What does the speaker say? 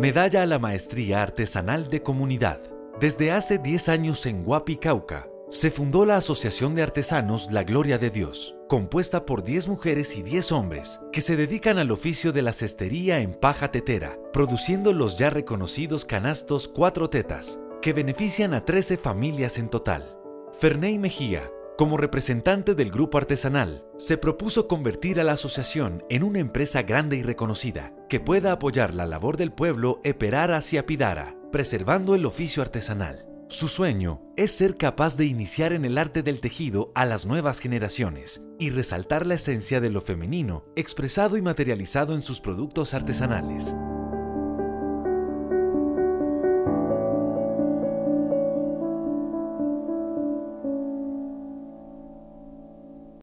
Medalla a la Maestría Artesanal de Comunidad. Desde hace 10 años en Huapi, Cauca, se fundó la Asociación de Artesanos La Gloria de Dios, compuesta por 10 mujeres y 10 hombres que se dedican al oficio de la cestería en paja tetera, produciendo los ya reconocidos canastos Cuatro Tetas, que benefician a 13 familias en total. Ferney Mejía, como representante del grupo artesanal, se propuso convertir a la asociación en una empresa grande y reconocida, que pueda apoyar la labor del pueblo Eperara hacia Pidara, preservando el oficio artesanal. Su sueño es ser capaz de iniciar en el arte del tejido a las nuevas generaciones y resaltar la esencia de lo femenino expresado y materializado en sus productos artesanales.